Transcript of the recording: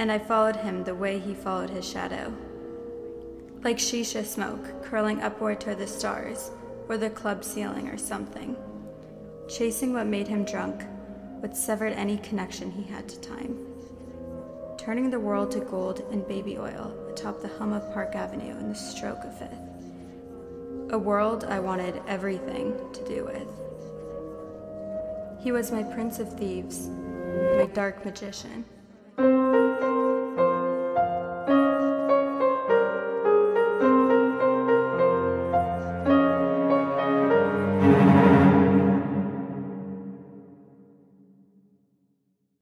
and I followed him the way he followed his shadow. Like shisha smoke curling upward toward the stars or the club ceiling or something, chasing what made him drunk, what severed any connection he had to time, turning the world to gold and baby oil atop the hum of Park Avenue in the stroke of Fifth. A world I wanted everything to do with. He was my prince of thieves, my dark magician.